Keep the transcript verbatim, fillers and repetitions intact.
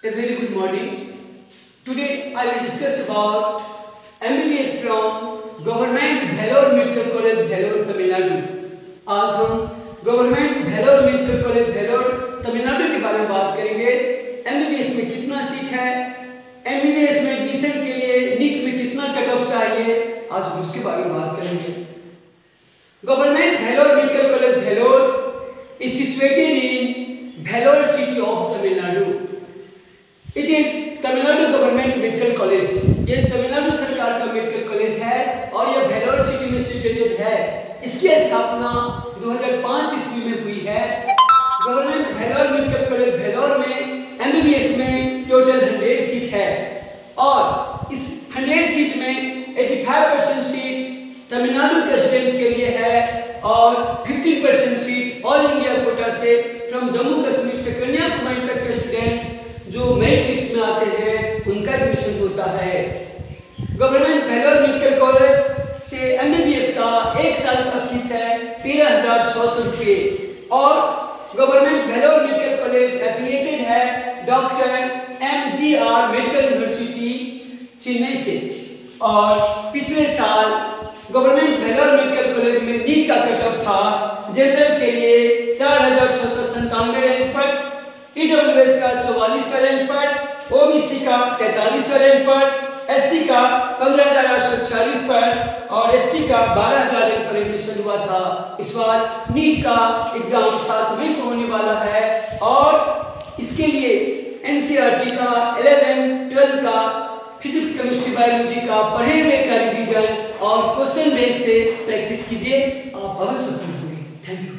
A very good morning. Today I will discuss about M B B S from Government Vellore Medical College, Vellore, Tamil Nadu. आज हम government Vellore medical college Vellore Tamil Nadu के बारे में बात करेंगे। M B B S में कितना seat है, M B B S में एडमिशन के लिए नीट में कितना कट ऑफ चाहिए, आज हम उसके बारे में बात करेंगे। Government Vellore medical college Vellore is situated in Vellore city of Tamil Nadu. It is Tamil Nadu government medical college. ये तमिलनाडु सरकार का मेडिकल कॉलेज है और यह वेलोर सिटी में सिचुएटेड है। इसकी स्थापना दो हज़ार पाँच ईस्वी में हुई है। Government Vellore medical college Vellore में M B B S में टोटल हंड्रेड सीट है और इस हंड्रेड सीट में पचासी परसेंट सीट तमिलनाडु के स्टूडेंट के लिए है और पंद्रह percent seat all India quota से फ्रॉम जम्मू कश्मीर से कन्याकुमारी तक के स्टूडेंट जो मेरिट लिस्ट में आते हैं उनका एडमिशन होता है। गवर्नमेंट वेलोर मेडिकल कॉलेज से M B B S का एक साल का फीस है तेरह हजार छह सौ रुपये और government Vellore medical college affiliated है doctor M G R medical university Chennai से और पिछले साल गवर्नमेंट वेलोर मेडिकल कॉलेज में नीट का कट ऑफ था। जनरल के लिए चार हजार छह सौ संतानवे रैंक पर, ई डब्ल्यू एस का चौवालीसवें रैंक पर, ओ बी सी का तैंतालीसवें रैंक पर, एस सी का पंद्रह हजार आठ सौ छियालीस पर और एस टी का बारह हजार रैंक पर एडमिशन हुआ था। इस बार नीट का एग्जाम सात मई को होने वाला है और इसके लिए N C E R T का इलेवन ट्वेल्व का फिजिक्स केमिस्ट्री बायोलॉजी का पढ़े हुए का रिवीजन और क्वेश्चन बैंक से प्रैक्टिस कीजिए, आप अवश्य सफल होंगे। Thank you.